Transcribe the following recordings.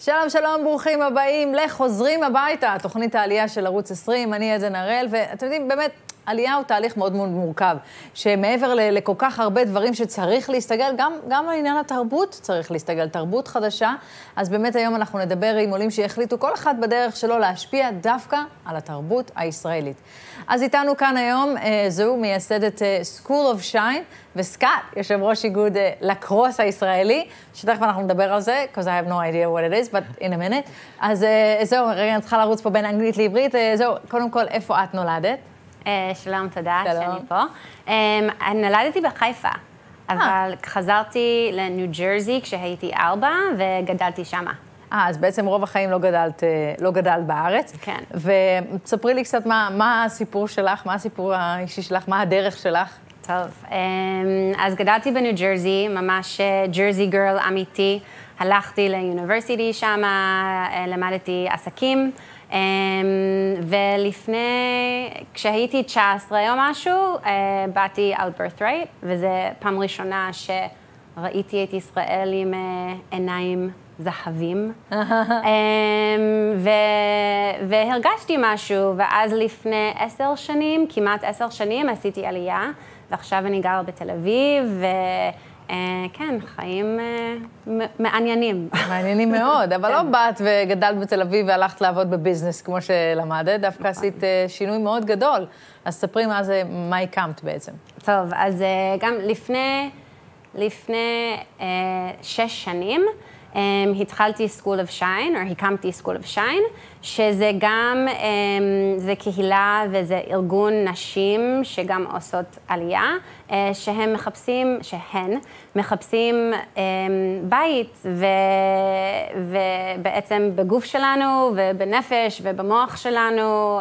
שלום, שלום, ברוכים הבאים לחוזרים הביתה, תוכנית העלייה של ערוץ 20, אני עדן הראל, ואתם יודעים, באמת, עלייה הוא תהליך מאוד מאוד מורכב, שמעבר לכל כך הרבה דברים שצריך להסתגל, גם על עניין התרבות צריך להסתגל, תרבות חדשה, אז באמת היום אנחנו נדבר עם עולים שהחליטו כל אחד בדרך שלו להשפיע דווקא על התרבות הישראלית. אז איתנו כאן היום זו מייסדת School of Shine, וסקאט, יושב ראש איגוד לקרוס הישראלי, שתכף אנחנו נדבר על זה, because I have no idea what it is, but in a minute. אז זהו, רגע, אני צריכה לרוץ פה בין אנגלית לעברית, זהו, קודם כל, איפה את נולדת? שלום, תודה שאני פה. נולדתי בחיפה, אבל חזרתי לניו ג'רזי כשהייתי 4 וגדלתי שמה. אז בעצם רוב החיים לא גדלת בארץ. כן. ותספרי לי קצת מה הסיפור שלך, מה הסיפור האישי שלך, מה הדרך שלך? טוב, אז גדלתי בניו ג'רזי, ממש ג'רזי גרל אמיתי. הלכתי לאוניברסיטי שמה, למדתי עסקים. ולפני, כשהייתי 19 או משהו, באתי על birthright, וזו פעם ראשונה שראיתי את ישראל עם עיניים זהבים. והרגשתי משהו, ואז לפני 10 שנים, כמעט 10 שנים, עשיתי עלייה, ועכשיו אני גרה בתל אביב, כן, חיים מעניינים. מעניינים מאוד, אבל לא באת וגדלת בתל אביב והלכת לעבוד בביזנס כמו שלמדת, דווקא עשית שינוי מאוד גדול. אז ספרי מה הקמת בעצם. טוב, אז גם לפני 6 שנים, התחלתי School of Shine, או הקמתי School of Shine, שזה גם, זה קהילה וזה ארגון נשים שגם עושות עלייה, שהן מחפשים בית, ובעצם בגוף שלנו, ובנפש, ובמוח שלנו,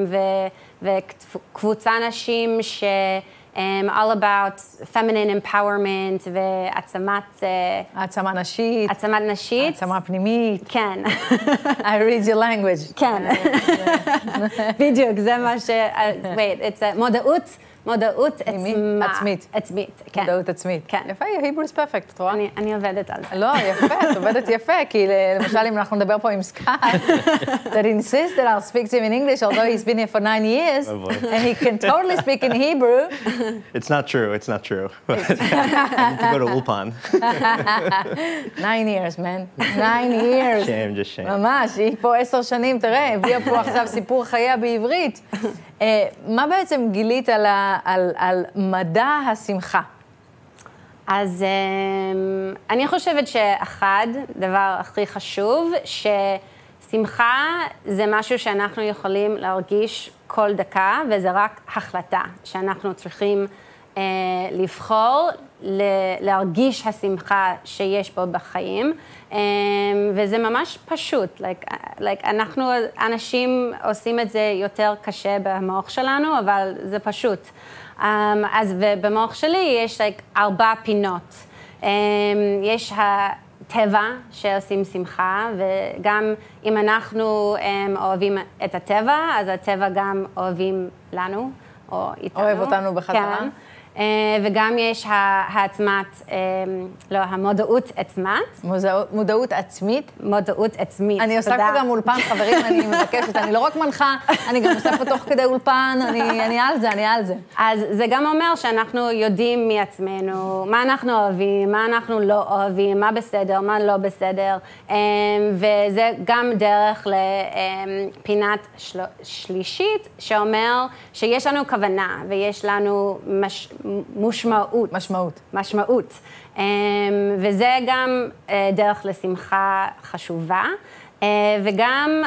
וקבוצה נשים all about feminine empowerment ועצמת... העצמה נשית. העצמת נשית. העצמה פנימית. כן. I read your language. כן. בדיוק, זה מה ש... wait, it's מודעות עצמית. עצמית, כן. מודעות עצמית. כן. יפה, Hebrew is perfect, את רואה? אני עובדת על זה. לא, יפה, את עובדת יפה, כי למשל אם אנחנו נדבר פה עם סקאט, that insists that I'll speak to him in English, although he's been here for 9 years, and he can totally speak in Hebrew. It's not true, it's not true. I need to go to Ulpan. 9 years, man. 9 years. Shame, just shame. ממש, היא פה 10 שנים, תראה, הביאה פה עכשיו סיפור חייה בעברית. מה בעצם גילית על מדע השמחה? אז אני חושבת דבר הכי חשוב, ששמחה זה משהו שאנחנו יכולים להרגיש כל דקה, וזה רק החלטה שאנחנו צריכים לבחור, להרגיש השמחה שיש בו בחיים, וזה ממש פשוט. אנחנו, אנשים עושים את זה יותר קשה במוח שלנו, אבל זה פשוט. אז במוח שלי יש 4 פינות. יש הטבע שעושים שמחה, וגם אם אנחנו אוהבים את הטבע, אז הטבע גם אוהבים לנו, או איתנו. אוהב אותנו בחזרה. כן. וגם יש המודעות עצמית. מודעות עצמית? מודעות עצמית. אני עושה פה גם אולפן, חברים, אני מבקשת. אני לא רק מנחה, אני גם עושה פה תוך כדי אולפן, אני על זה. אז זה גם אומר שאנחנו יודעים מעצמנו, מה אנחנו אוהבים, מה אנחנו לא אוהבים, מה בסדר, מה לא בסדר. וזה גם דרך לפינת שלישית, שאומר שיש לנו כוונה, ויש לנו משמעות. וזה גם דרך לשמחה חשובה, וגם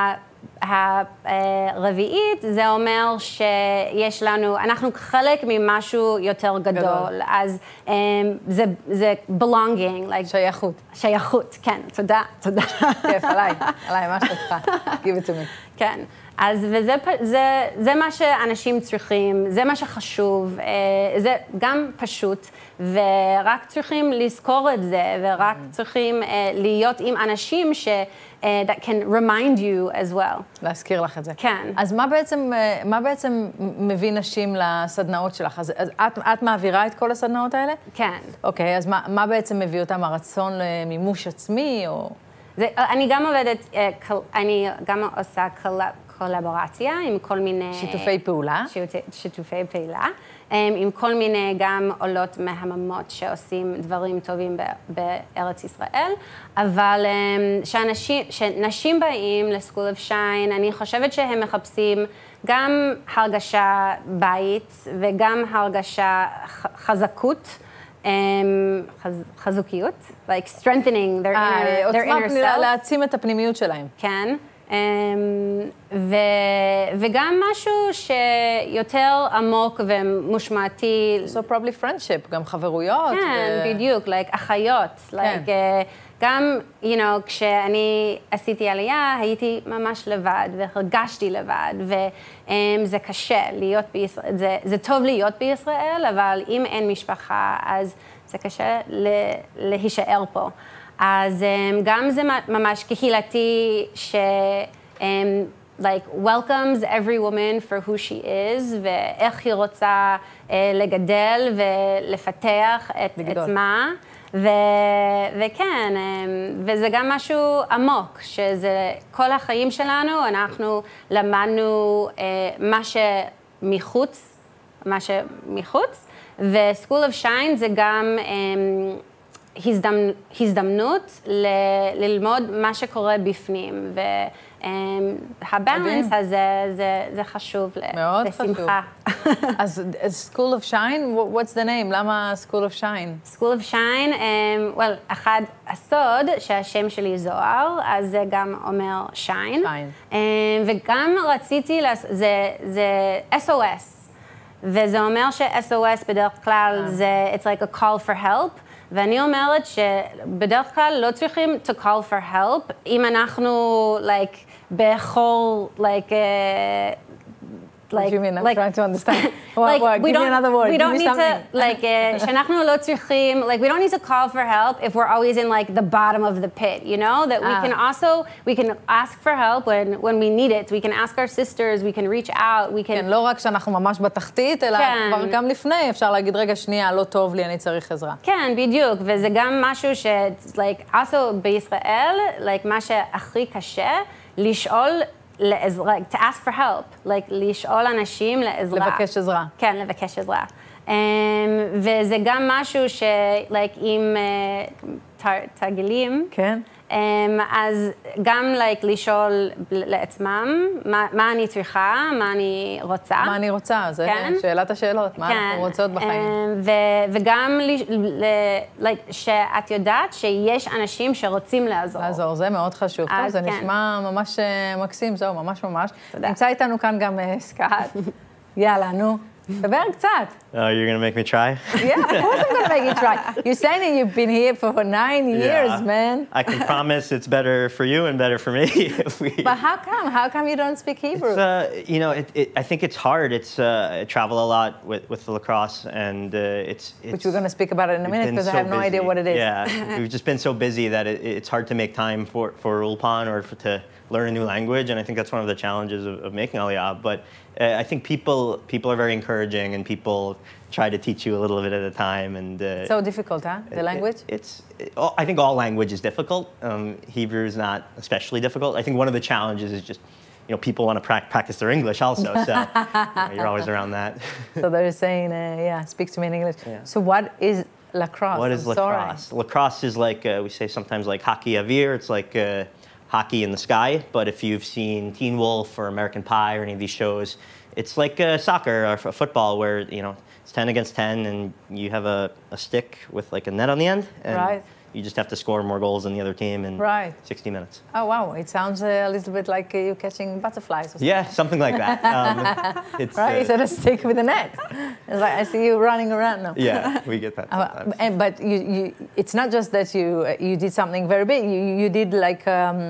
הרביעית זה אומר שיש לנו, אנחנו חלק ממשהו יותר גדול, אז זה belonging, שייכות, כן, תודה. כיף, עליי, מה שתתך, give it to me. כן. אז זה מה שאנשים צריכים, זה מה שחשוב, זה גם פשוט, ורק צריכים לזכור את זה, ורק צריכים להיות עם אנשים that can remind you as well. להזכיר לך את זה. כן. אז מה בעצם מביא נשים לסדנאות שלך? אז את מעבירה את כל הסדנאות האלה? כן. אוקיי, אז מה בעצם מביא אותם? הרצון למימוש עצמי או... אני גם עובדת, אני גם עושה קולבורציה עם כל מיני... שיתופי פעולה. שיתופי פעולה, עם כל מיני גם עולות מהממות שעושים דברים טובים בארץ ישראל, אבל כשנשים באים לסקול אוף שיין, אני חושבת שהם מחפשים גם הרגשה בית וגם הרגשה חזקות, חזוקיות, like strengthening their inner self. להעצים את הפנימיות שלהם. כן. וגם משהו שיותר עמוק ומשמעותי. So probably friendship, גם חברויות. כן, בדיוק, like אחיות. like, גם, כשאני עשיתי עלייה, הייתי ממש לבד, והרגשתי לבד, וזה קשה להיות בישראל, זה טוב להיות בישראל, אבל אם אין משפחה, אז זה קשה להישאר פה. אז גם זה ממש קהילתי like welcomes every woman for who she is, ואיך היא רוצה לגדל ולפתח את עצמה. וכן, וזה גם משהו עמוק, שזה כל החיים שלנו, אנחנו למדנו מה שמחוץ, ו-School of Shine זה גם הזדמנות ללמוד מה שקורה בפנים, והבאלנס הזה זה חשוב לשמחה. אז School of Shine, what's the name? למה School of Shine? School of Shine, אחד הסוד שהשם שלי זוהר, אז זה גם אומר shine. וגם רציתי, זה SOS, וזה אומר ש-SOS בדרך כלל זה, it's like a call for help. ואני אומרת שבדרך כלל לא צריכים to call for help, אם אנחנו, like, בכל, like, what do you mean? I'm trying to understand. Give me another word. We don't need to, like, שאנחנו לא צריכים, like, we don't need to call for help if we're always in, like, the bottom of the pit, you know? That we can ask for help when we need it. We can ask our sisters, we can reach out, we can... כן, לא רק שאנחנו ממש בתחתית, אלא כבר גם לפני, אפשר להגיד, רגע, שנייה, לא טוב לי, אני צריך עזרה. כן, בדיוק, וזה גם משהו ש, like, also בישראל, like, מה שהכי קשה, לשאול, to ask for help, like, לשאול אנשים לעזרה. לבקש עזרה. כן, לבקש עזרה. וזה גם משהו ש, like, עם תרגילים. כן. אז גם, like, לשאול לעצמם, מה אני צריכה, מה אני רוצה. מה אני רוצה, זה שאלת השאלות, מה אנחנו רוצות בחיים. וגם, like, שאת יודעת שיש אנשים שרוצים לעזור. לעזור, זה מאוד חשוב. טוב, זה נשמע ממש מקסים, זהו, ממש ממש. נמצא איתנו כאן גם סקאט. יאללה, נו. דבר קצת. Oh, you're going to make me try? Yeah, of course I'm going to make you try. You're saying that you've been here for 9 years, man. I can promise it's better for you and better for me. But how come? How come you don't speak Hebrew? I think it's hard. I travel a lot with the lacrosse, and it's... Which we're going to speak about it in a minute, because I have no idea what it is. Yeah, we've just been so busy that it's hard to make time for Ulpan or to learn a new language, and I think that's one of the challenges of making Aliyah. But I think people are very encouraging, and people try to teach you a little bit at a time. And so difficult, huh? The language? I think all language is difficult. Hebrew is not especially difficult. I think one of the challenges is just, people want to practice their English also, so you're always around that. So they're saying, speak to me in English. Yeah. So what is lacrosse? What is lacrosse? Sorry. Lacrosse is like, we say sometimes like hockey avir. It's like hockey in the sky, but if you've seen Teen Wolf or American Pie or any of these shows, it's like soccer or football where, it's 10 against 10 and you have a stick with like a net on the end. And you just have to score more goals than the other team in 60 minutes. Oh, wow. It sounds a little bit like you catching butterflies or something. Yeah, something like that. It's, you said a stick with a net. It's like, I see you running around now. Yeah, we get that sometimes. But it's not just that you did something very big. You did like,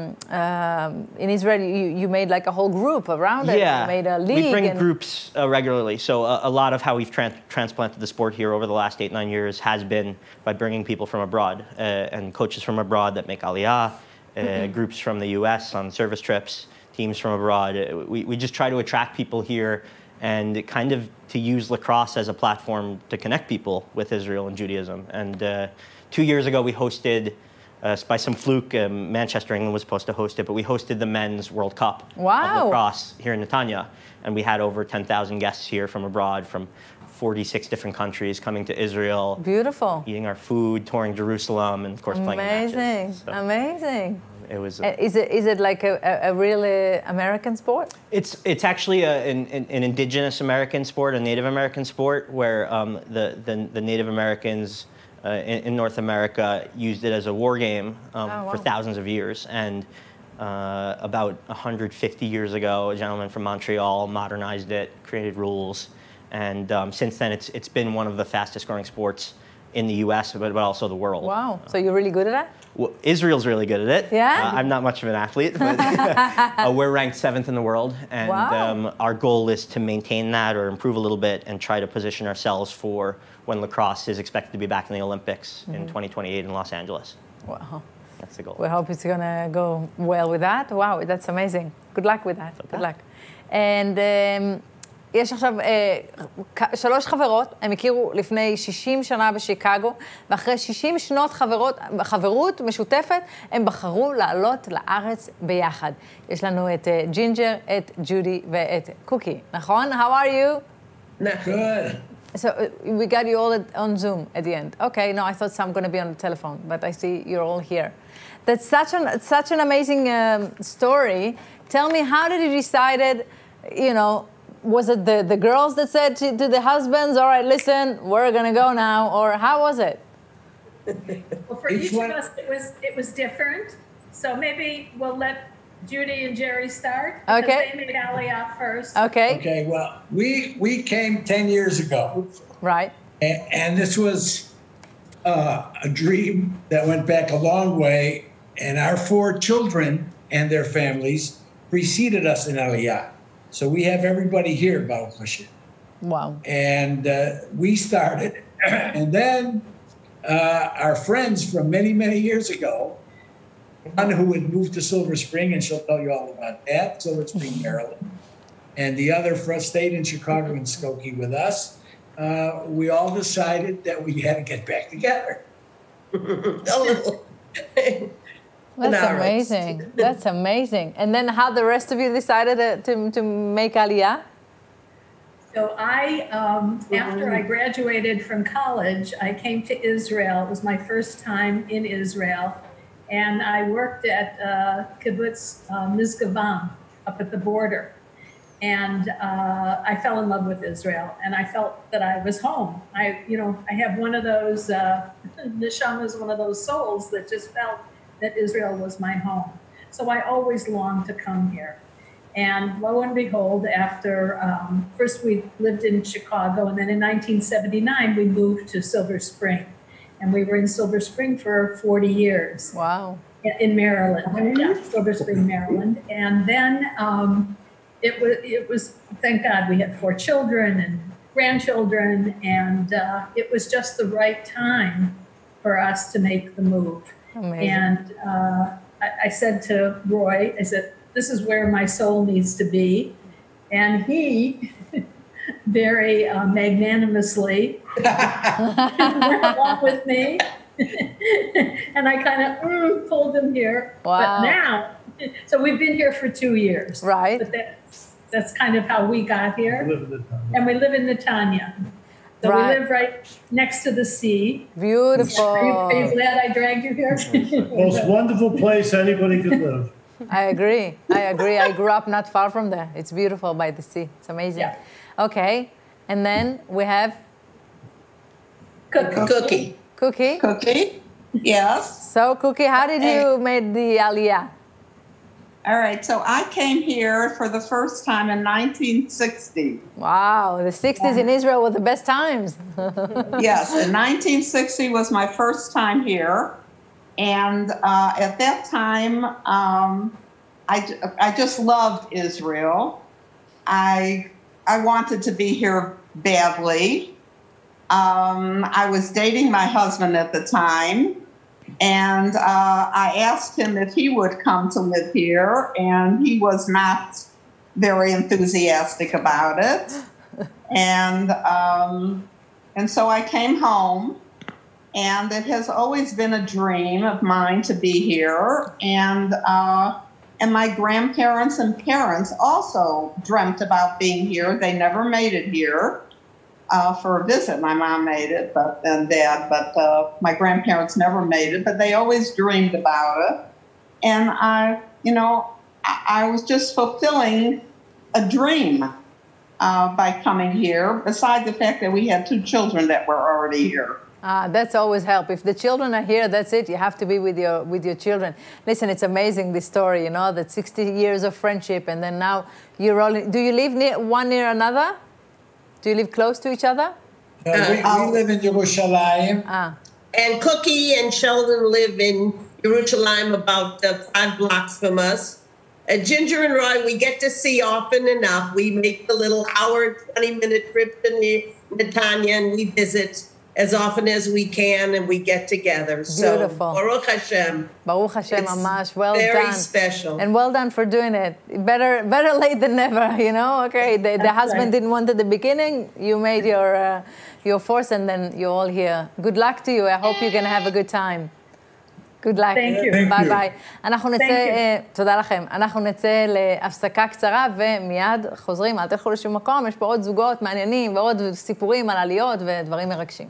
in Israel, you made like a whole group around it. Yeah, you made a league. We bring groups regularly. So a lot of how we've transplanted the sport here over the last 8-9 years has been by bringing people from abroad. And coaches from abroad that make Aliyah, groups from the US on service trips, teams from abroad. We just try to attract people here and kind of to use lacrosse as a platform to connect people with Israel and Judaism. And 2 years ago, we hosted by some fluke, Manchester, England was supposed to host it, but we hosted the Men's World Cup of Wow. lacrosse here in Netanya. And we had over 10,000 guests here from abroad, from 46 different countries coming to Israel, Beautiful. eating our food, touring Jerusalem, and of course playing Amazing. matches. So Amazing. it was. Is it like a really American sport? It's actually an indigenous American sport, a Native American sport, where the Native Americans in North America used it as a war game for thousands of years. And about 150 years ago, a gentleman from Montreal modernized it, created rules, and since then it's been one of the fastest growing sports in the U.S., but also the world. Wow. So you're really good at that? Well, Israel's really good at it. Yeah? I'm not much of an athlete, but we're ranked 7th in the world, and Wow. Our goal is to maintain that or improve a little bit and try to position ourselves for when lacrosse is expected to be back in the Olympics in 2028 in Los Angeles. Wow. That's the goal. We hope it's gonna go well with that. Wow, that's amazing. Good luck with that. Good luck. And יש עכשיו 3 חברות, הם הכירו לפני 60 שנה בשיקגו, ואחרי 60 שנות חברות משותפת, הם בחרו לעלות לארץ ביחד. יש לנו את ג'ינג'ר, את ג'ודי ואת קוקי, נכון? How are you? Good. So we got you all on Zoom at the end. Okay, no, I thought some going to be on the telephone, but I see you're all here. That's such an amazing story. Tell me, how did you decide, you know, was it the girls that said to the husbands, all right, listen, we're going to go now, or how was it? Well, for each of us, it was different. So maybe we'll let Judy and Jerry start. Okay. Because they made Aliyah first. Okay. Okay, well, we came 10 years ago, Right. and this was a dream that went back a long way, and our 4 children and their families preceded us in Aliyah. So we have everybody here, Baruch Hashem. Wow. And we started, and then our friends from many, many years ago, one who had moved to Silver Spring, and she'll tell you all about that, Silver Spring, Maryland, and the other stayed in Chicago and Skokie with us. We all decided that we had to get back together. That's amazing. That's amazing. And then how the rest of you decided to make Aliyah? So after I graduated from college, I came to Israel. It was my first time in Israel. And I worked at Kibbutz Mizgavam up at the border. And I fell in love with Israel, and I felt that I was home. I have one of those, Neshama is one of those souls that just felt that Israel was my home. So I always longed to come here. And lo and behold, after, first we lived in Chicago, and then in 1979, we moved to Silver Spring. And we were in Silver Spring for 40 years. Wow. In Maryland, yeah, Silver Spring, Maryland. And then it was, thank God, we had 4 children and grandchildren, and it was just the right time for us to make the move. Amazing. And I said to Roy, I said, this is where my soul needs to be. And he very magnanimously went along with me. And I kind of pulled him here. Wow. But now, so we've been here for 2 years. Right. But that's kind of how we got here. And we live in Netanya. So Right. we live right next to the sea. Beautiful. Are you glad I dragged you here? Most wonderful place anybody could live. I agree. I grew up not far from there. It's beautiful by the sea. It's amazing. Yeah. Okay. And then we have Cookie. Cookie. Cookie? Yes. So, Cookie, how did you make the Aliyah? All right. So I came here for the first time in 1960. Wow, the 60s in Israel were the best times. Yes. In 1960 was my first time here. And at that time, I just loved Israel. I wanted to be here badly. I was dating my husband at the time, and I asked him if he would come to live here, and he was not very enthusiastic about it. And so I came home, And it has always been a dream of mine to be here. And my grandparents and parents also dreamt about being here. They never made it here for a visit. My mom made it, and Dad, but my grandparents never made it, but they always dreamed about it. And I was just fulfilling a dream by coming here, besides the fact that we had 2 children that were already here. That's always help. If the children are here, that's it. You have to be with your children. Listen, it's amazing, this story, that 60 years of friendship, and then now you're all... Do you live one near another? Do you live close to each other? We live in Yerushalayim. And Cookie and Sheldon live in Yerushalayim, about 5 blocks from us. Ginger and Roy, we get to see often enough. We make the little hour, 20-minute trip to Netanya, and we visit as often as we can, and we get together. Beautiful. So, Baruch Hashem. Baruch Hashem, Mamash. Well very done. special. And well done for doing it. Better late than never, Okay, the husband didn't want at the beginning. You made your force, and then you're all here. Good luck to you. I hope you're going to have a good time. Good luck. Thank you. ביי ביי. אנחנו נצא, תודה לכם. אנחנו נצא להפסקה קצרה ומיד חוזרים. אל תלכו לשום מקום, יש פה עוד זוגות מעניינים ועוד סיפורים על עליות ודברים מרגשים.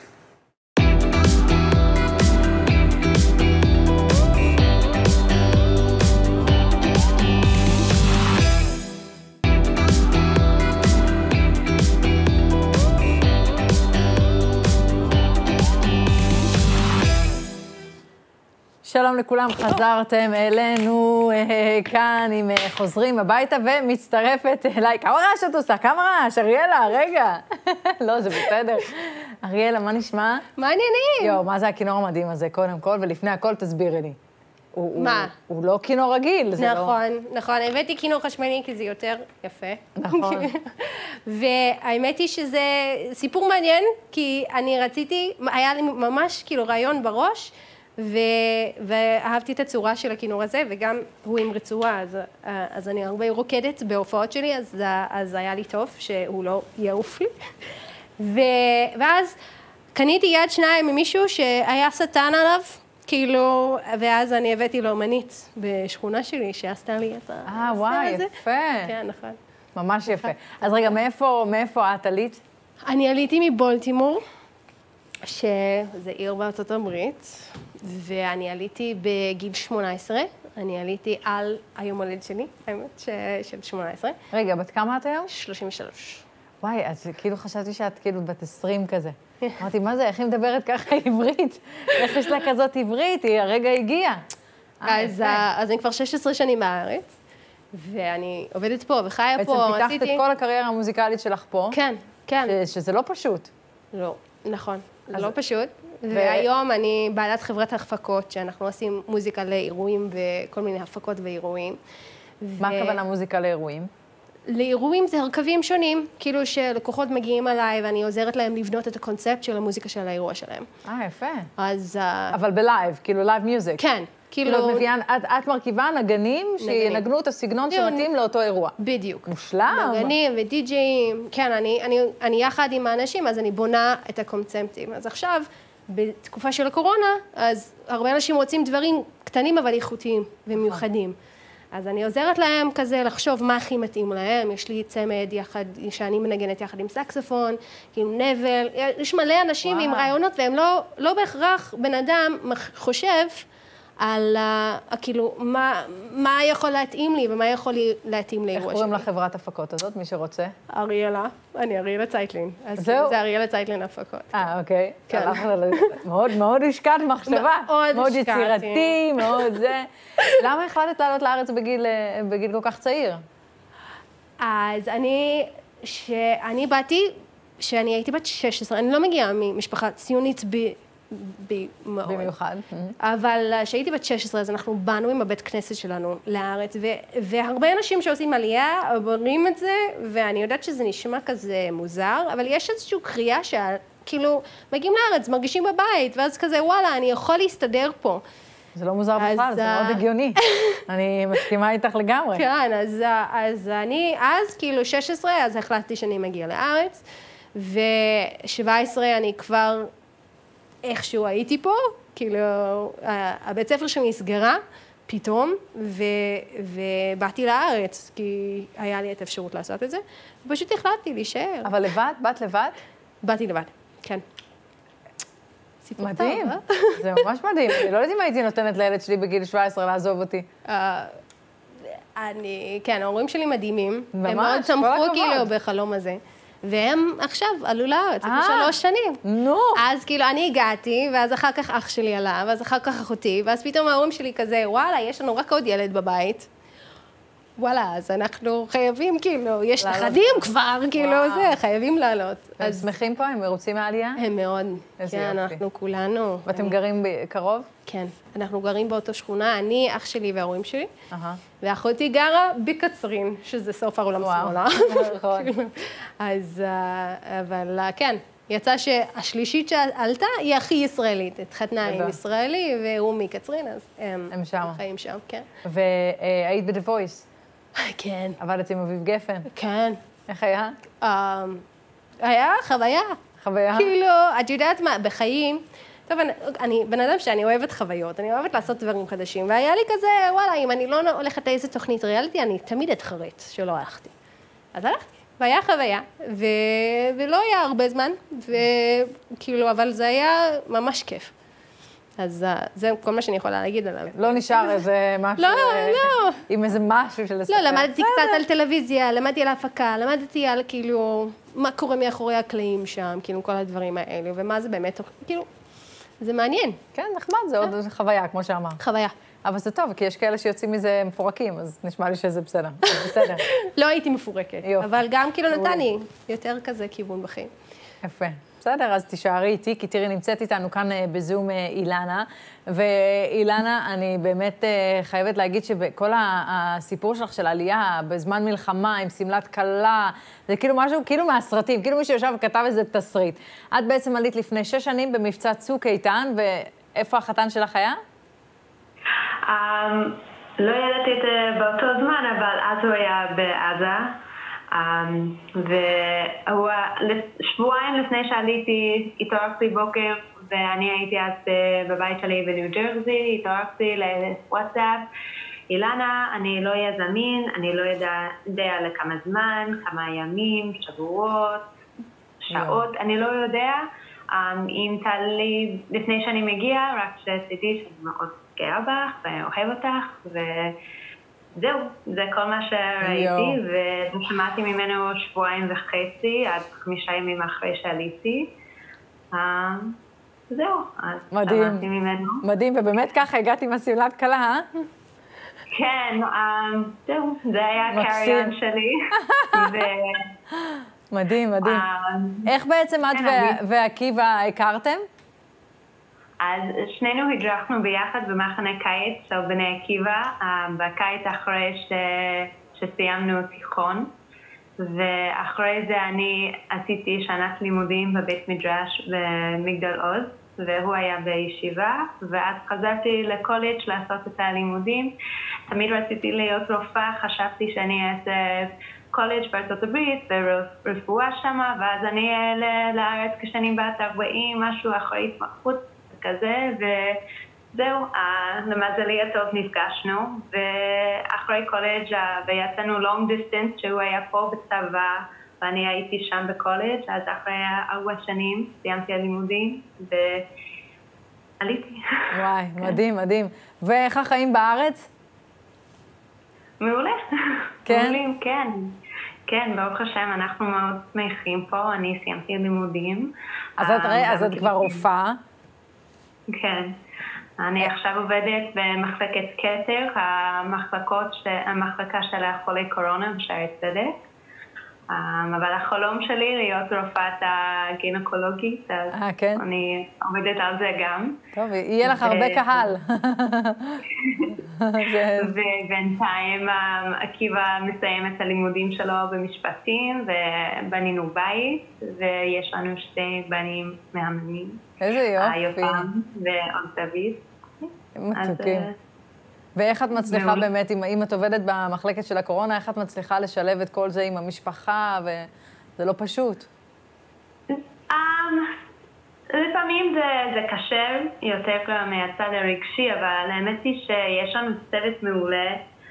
שלום לכולם, חזרתם אלינו כאן עם חוזרים הביתה ומצטרפת אליי. כמה רעש את עושה? כמה רעש? אריאלה, רגע. לא, זה בסדר. אריאלה, מה נשמע? מה העניינים? מה זה הכינור המדהים הזה, קודם כל, ולפני הכל תסבירי לי. מה? הוא לא כינור רגיל, זה לא... נכון. הבאתי כינור חשמלי כי זה יותר יפה. נכון. והאמת היא שזה סיפור מעניין, כי אני רציתי, היה לי ממש רעיון בראש, ואהבתי את הצורה של הכינור הזה, וגם הוא עם רצועה, אז אני הרבה רוקדת בהופעות שלי, אז היה לי טוב שהוא לא יעוף לי. ואז קניתי יד 2 ממישהו שהיה שטן עליו, ואז אני הבאתי לו אומנית בשכונה שלי, שעשתה לי את הנושא הזה. וואי, יפה. כן, נכון. ממש יפה. אז רגע, מאיפה את עלית? אני עליתי מבולטימור, שזה עיר בארצות הברית, ואני עליתי בגיל 18, אני עליתי על היום הולד שלי, האמת, של 18. רגע, בת כמה את היום? 33. וואי, אז חשבתי שאת בת 20 כזה. אמרתי, מה זה, איך היא מדברת ככה עברית? איך יש לה כזאת עברית? היא הרגע הגיעה. אז אני כבר 16 שנים בארץ, ואני עובדת פה וחיה פה. בעצם פיתחת את כל הקריירה המוזיקלית שלך פה. כן, כן. שזה לא פשוט. לא, נכון. זה לא פשוט. והיום אני בעלת חברת הפקות, שאנחנו עושים מוזיקה לאירועים וכל מיני הפקות ואירועים. מה הכוונה מוזיקה לאירועים? לאירועים זה הרכבים שונים, שלקוחות מגיעים אליי ואני עוזרת להם לבנות את הקונספט של המוזיקה של האירוע שלהם. יפה. אז... אבל בלייב, לייב מיוזיק. כן. את מרכיבה נגנים שינגנו את הסגנון שמתאים לאותו אירוע. בדיוק. מושלם. נגנים ודי-ג'אים. כן, אני יחד עם האנשים, אז אני בונה את הקונספטים. אז עכשיו, בתקופה של הקורונה, אז הרבה אנשים רוצים דברים קטנים אבל איכותיים ומיוחדים. אז אני עוזרת להם כזה לחשוב מה הכי מתאים להם. יש לי צמד יחד, שאני מנגנת יחד עם סקסופון, עם נבל. יש מלא אנשים עם רעיונות, והם לא בהכרח בן אדם חושב על מה יכול להתאים לי ומה יכול להתאים לאירוע שלי. איך קוראים לחברת הפקות הזאת, מי שרוצה? אריאלה. אני אריאלה צייטלין. זהו? זה אריאלה צייטלין הפקות. אוקיי. מאוד השקעת מחשבה. מאוד יצירתי, מאוד זה. למה החלטת לעלות לארץ בגיל כל כך צעיר? אז אני באתי, שאני הייתי בת 16, אני לא מגיעה ממשפחה ציונית במיוחד. אבל כשהייתי בת 16, אז אנחנו באנו עם הבית כנסת שלנו לארץ, והרבה אנשים שעושים עלייה אומרים את זה, ואני יודעת שזה נשמע כזה מוזר, אבל יש איזושהי קריאה מגיעים לארץ, מרגישים בבית, ואז כזה, וואלה, אני יכול להסתדר פה. זה לא מוזר בכלל, זה מאוד הגיוני. אני מסכימה איתך לגמרי. כן, אז אני, 16, אז החלטתי שאני מגיעה לארץ, ו-17 אני כבר איכשהו הייתי פה, כאילו, הבית ספר שלי נסגרה פתאום, ובאתי לארץ, כי היה לי את האפשרות לעשות את זה, ופשוט החלטתי להישאר. אבל לבד? באת לבד? באתי לבד, כן. סיפור טוב, מדהים, זה ממש מדהים. אני לא יודעת אם הייתי נותנת לילד שלי בגיל 17 לעזוב אותי. כן, ההורים שלי מדהימים. ממש, הם מאוד כל תמכו הכבוד. כאילו בחלום הזה. והם עכשיו עלו לארץ, לפני 3 שנים. נו. אז כאילו אני הגעתי, ואז אחר כך אח שלי עלה, ואז אחר כך אחותי, ואז פתאום ההורים שלי כזה, וואלה, יש לנו רק עוד ילד בבית. וואלה, אז אנחנו חייבים, כאילו, יש נכדים כבר, כאילו, זה, חייבים לעלות. הם שמחים פה? הם מרוצים מהעלייה? הם מאוד. איזה כן, יופי. אנחנו כולנו. ואתם גרים קרוב? כן, אנחנו גרים באותו שכונה, אני, אח שלי וההורים שלי, ואחותי גרה בקצרין, שזה סוף העולם שמאלה. נכון. אז, אבל כן, יצא שהשלישית שעלתה היא הכי ישראלית, התחתנה עם ישראלי, והוא מקצרין, אז הם חיים שם, כן. והיית ב-The Voice? כן. עבדת עם אביב גפן? כן. איך היה? היה חוויה. חוויה? כאילו, את יודעת מה, בחיים, טוב, אני בן אדם שאני אוהבת חוויות, אני אוהבת לעשות דברים חדשים, והיה לי כזה, וואלה, אם אני לא הולכת לאיזה תוכנית ריאליטי, אני תמיד אתחרט שלא הלכתי. אז הלכתי, והיה חוויה, ולא היה הרבה זמן, וכאילו, אבל זה היה ממש כיף. אז זה כל מה שאני יכולה להגיד עליו. לא נשאר איזה משהו... לא. עם איזה משהו של לספר. לא, למדתי קצת על טלוויזיה, למדתי על ההפקה, למדתי על כאילו, מה קורה מאחורי הקלעים שם, כאילו, כל הדברים האלה, ומה זה באמת, כאילו, זה מעניין. כן, נחמד, זה עוד חוויה, כמו שאמרת. חוויה. אבל זה טוב, כי יש כאלה שיוצאים מזה מפורקים, אז נשמע לי שזה בסדר. בסדר. לא הייתי מפורקת, אבל גם כאילו נתן לי יותר כזה כיוון בחיים. יפה. בסדר, אז תישארי איתי, כי תראי, נמצאת איתנו כאן בזום אילנה, ואילנה, אני באמת חייבת להגיד שבכל הסיפור שלך של עלייה, בזמן מלחמה, עם סמלת כלה, זה כאילו משהו, כאילו מהסרטים, כאילו מישהו יושב וכתב איזה תסריט. את בעצם עלית לפני 6 שנים במבצע צוק איתן, ואיפה החתן שלך היה? לא ידעתי את זה באותו זמן, אבל אז הוא היה בעזה. והוא שבועיים לפני שעליתי, התעוררתי בוקר ואני הייתי אז בבית שלי בניו ג'רזי, התעוררתי לוואטסאפ, אילנה, אני לא אהיה זמין, אני לא יודע לכמה זמן, כמה ימים, שבועות, שעות, אני לא יודע. אם תעלי לפני שאני מגיעה, רק שתדעי שאני מאוד גאה בך ואוהב אותך, זהו, זה כל מה שראיתי, ושמעתי ממנו 2.5 שבועות, עד 5 ימים אחרי שעליתי. זהו, אז שמעתי ממנו. מדהים, ובאמת ככה הגעתי עם הסמלת כלה, אה? כן, זהו, זה היה הקריין שלי. מדהים, מדהים. איך בעצם את ועקיבא הכרתם? אז שנינו הדרכנו ביחד במחנה קיץ של בני עקיבא, בקיץ אחרי שסיימנו תיכון, ואחרי זה אני עשיתי שנת לימודים בבית מדרש במגדל עוז, והוא היה בישיבה, ואז חזרתי לקולג' לעשות את הלימודים. תמיד רציתי להיות רופאה, חשבתי שאני אעשה קולג' בארצות הברית ורפואה שמה, ואז אני אעלה לארץ כשאני בת 40, משהו אחרי התמחות כזה, וזהו, למזלי הטוב נפגשנו, ואחרי קולג' ויצאנו long distance, שהוא היה פה בצבא, ואני הייתי שם בקולג', אז אחרי 4 שנים סיימתי הלימודים, ועליתי. וואי, מדהים, מדהים. ואיך החיים בארץ? מעולה. כן? מעולים, כן. כן, ברוך השם, אנחנו מאוד שמחים פה, אני סיימתי לימודים. אז את כבר רופאה? כן. אני עכשיו עובדת במחלקת כתר, המחלקה של חולי קורונה בשערי צדק. אבל החלום שלי להיות רופאת הגינקולוגית, אז אני עובדת על זה גם. טוב, יהיה לך הרבה קהל. ובינתיים עקיבא מסיים את הלימודים שלו במשפטים, ובנינו בית, ויש לנו 2 בנים מהממים. איזה יופי. יופם ועוד דוד. מתוקים. ואיך את מצליחה באמת, אם את עובדת במחלקת של הקורונה, איך את מצליחה לשלב את כל זה עם המשפחה, וזה לא פשוט? לפעמים זה קשה יותר מהצד הרגשי, אבל האמת היא שיש לנו צוות מעולה,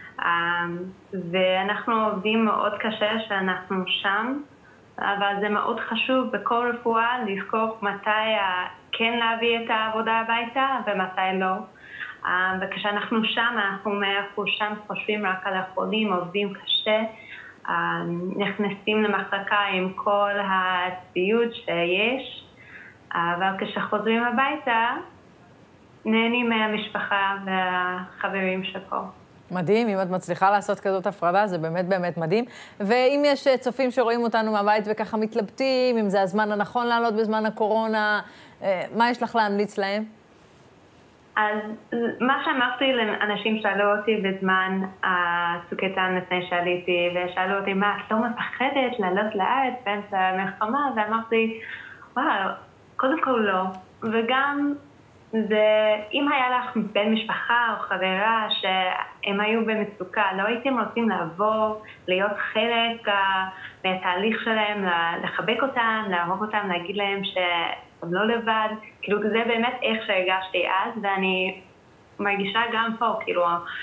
ואנחנו עובדים מאוד קשה שאנחנו שם, אבל זה מאוד חשוב בכל רפואה לזכור מתי כן להביא את העבודה הביתה ומתי לא. וכשאנחנו שם, אנחנו 100% שם, חושבים רק על החולים, עובדים קשה, נכנסים למחלקה עם כל הציוד שיש, אבל כשחוזרים הביתה, נהנים מהמשפחה והחברים שפה. מדהים, אם את מצליחה לעשות כזאת הפרדה, זה באמת באמת מדהים. ואם יש צופים שרואים אותנו מהבית וככה מתלבטים, אם זה הזמן הנכון לעלות בזמן הקורונה, מה יש לך להמליץ להם? אז מה שאמרתי לאנשים שאלו אותי בזמן צוק איתן לפני שעליתי, ושאלו אותי, מה, את לא מפחדת לעלות לארץ באמצע המלחמה? ואמרתי, וואו, קודם כל לא. וגם אם היה לך בן משפחה או חברה שהם היו במצוקה, לא הייתם רוצים לעבור, להיות חלק מהתהליך שלהם, לחבק אותם, לאהוב אותם, להגיד להם שהם לא לבד. כאילו זה באמת איך שהרגשתי אז, ואני מרגישה גם פה, כאילו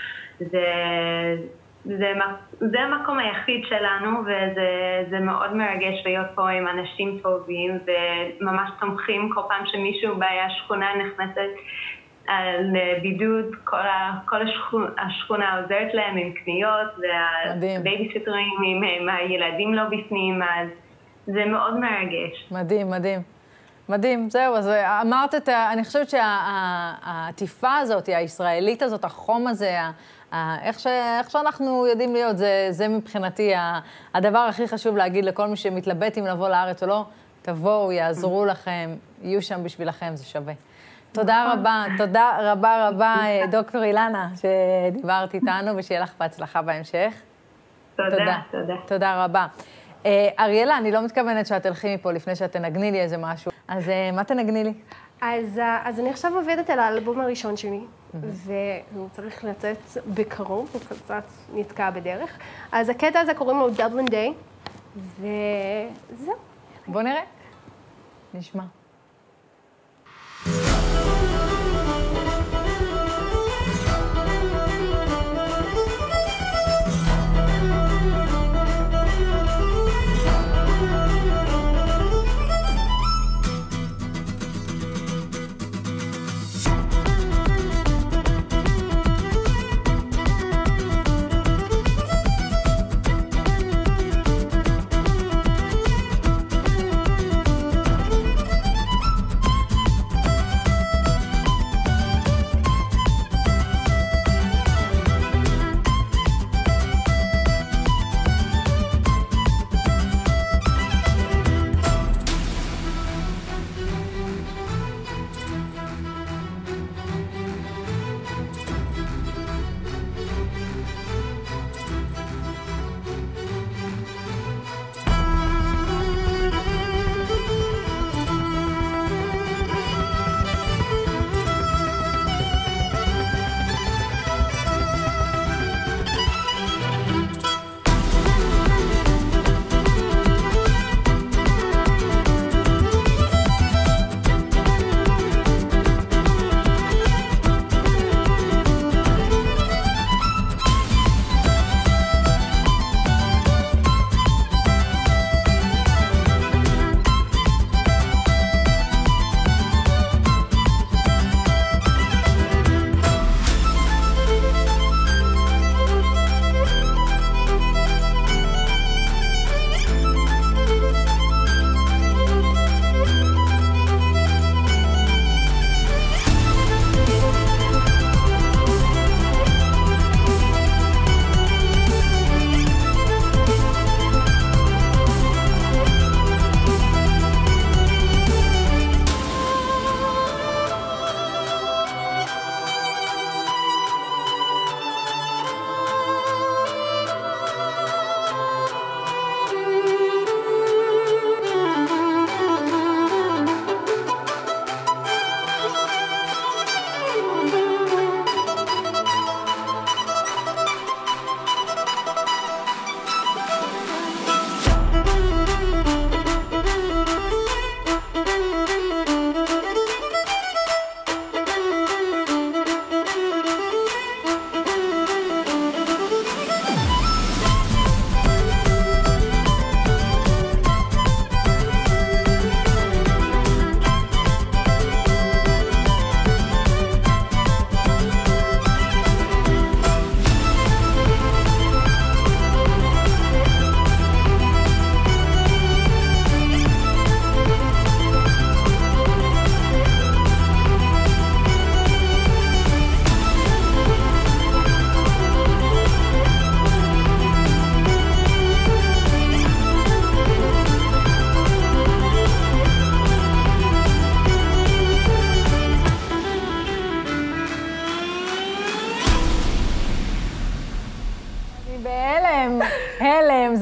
זה המקום היחיד שלנו, וזה מאוד מרגש להיות פה עם אנשים טובים וממש תומכים כל פעם שמישהו בשכונה נכנסת לבידוד, כל השכונה עוזרת להם עם קניות, והבייביסיטרים עם הילדים לא בפנים, אז זה מאוד מרגש. מדהים, מדהים. מדהים, זהו, אז אמרת אני חושבת שהעטיפה הזאת, הישראלית הזאת, החום הזה, איך שאנחנו יודעים להיות, זה מבחינתי הדבר הכי חשוב להגיד לכל מי שמתלבט אם לבוא לארץ או לא, תבואו, יעזרו לכם, יהיו שם בשבילכם, זה שווה. תודה רבה, תודה רבה רבה, דוקטור אילנה, שדיברת איתנו, ושיהיה לך בהצלחה בהמשך. תודה, תודה. תודה רבה. אריאלה, אני לא מתכוונת שאת תלכי מפה לפני שאת תנגני לי איזה משהו. אז מה תנגני לי? אז אני עכשיו עובדת על האלבום הראשון שלי, והוא צריך לצאת בקרוב, הוא קצת נתקע בדרך. אז הקטע הזה קוראים לו Dublin Day, וזהו. בוא נראה. נשמע.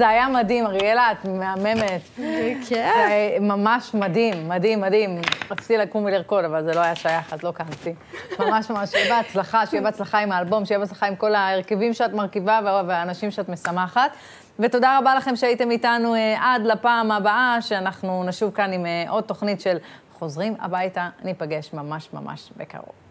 זה היה מדהים, אריאלה, את מהממת. כן. זה ממש מדהים, מדהים, מדהים. רציתי לקום ולרקוד, אבל זה לא היה שייך, אז לא קמתי. ממש ממש, שיהיה בהצלחה עם האלבום, שיהיה בהצלחה עם כל ההרכבים שאת מרכיבה והאנשים שאת משמחת. ותודה רבה לכם שהייתם איתנו עד לפעם הבאה, שאנחנו נשוב כאן עם עוד תוכנית של חוזרים הביתה, ניפגש ממש ממש בקרוב.